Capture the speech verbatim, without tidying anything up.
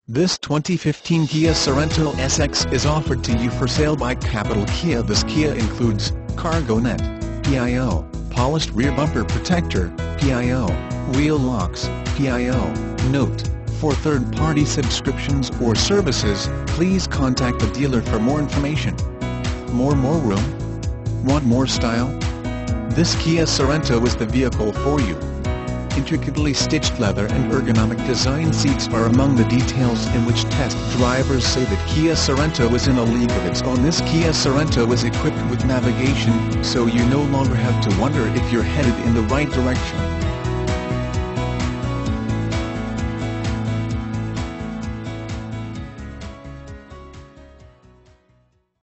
This twenty fifteen Kia Sorento S X is offered to you for sale by Capital Kia. This Kia includes cargo net, P I O, polished rear bumper protector, P I O, wheel locks, P I O. Note: for third-party subscriptions or services, please contact the dealer for more information. More more room? Want more style? This Kia Sorento is the vehicle for you. Intricately stitched leather and ergonomic design seats are among the details in which test drivers say that Kia Sorento is in a league of its own. This Kia Sorento is equipped with navigation, so you no longer have to wonder if you're headed in the right direction.